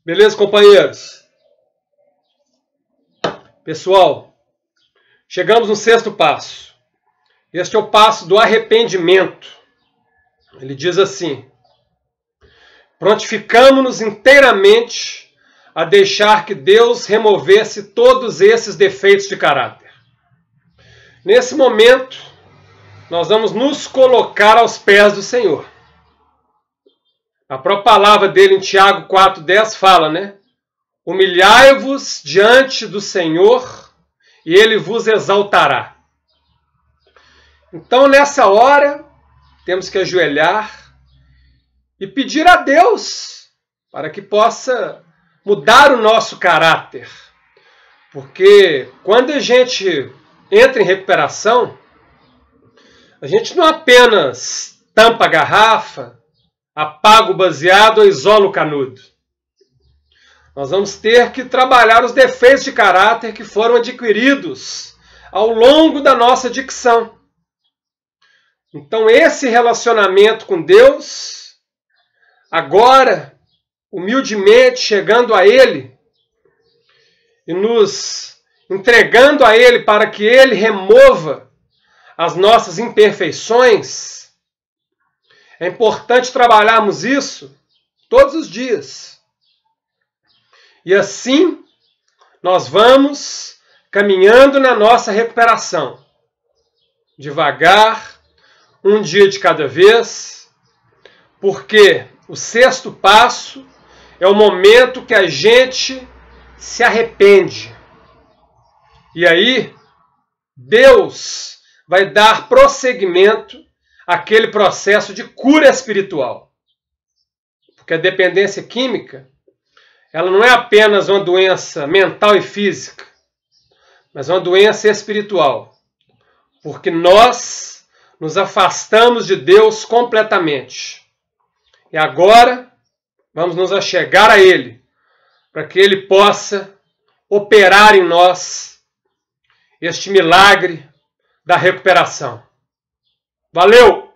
Beleza, companheiros? Pessoal, chegamos no sexto passo. Este é o passo do arrependimento. Ele diz assim: prontificamo-nos inteiramente a deixar que Deus removesse todos esses defeitos de caráter. Nesse momento, nós vamos nos colocar aos pés do Senhor. A própria palavra dele em Tiago 4,10 fala, né? Humilhai-vos diante do Senhor e Ele vos exaltará. Então, nessa hora, temos que ajoelhar e pedir a Deus para que possa mudar o nosso caráter. Porque quando a gente entra em recuperação, a gente não apenas tampa a garrafa, apaga o baseado ou isola o canudo. Nós vamos ter que trabalhar os defeitos de caráter que foram adquiridos ao longo da nossa dicção. Então, esse relacionamento com Deus, agora, humildemente chegando a Ele e nos entregando a Ele para que Ele remova as nossas imperfeições, é importante trabalharmos isso todos os dias. E assim, nós vamos caminhando na nossa recuperação. Devagar, um dia de cada vez, porque o sexto passo é o momento que a gente se arrepende. E aí, Deus vai dar prosseguimento àquele processo de cura espiritual. Porque a dependência química, ela não é apenas uma doença mental e física, mas uma doença espiritual. Porque nós nos afastamos de Deus completamente. E agora, vamos nos achegar a Ele, para que Ele possa operar em nós este milagre da recuperação. Valeu!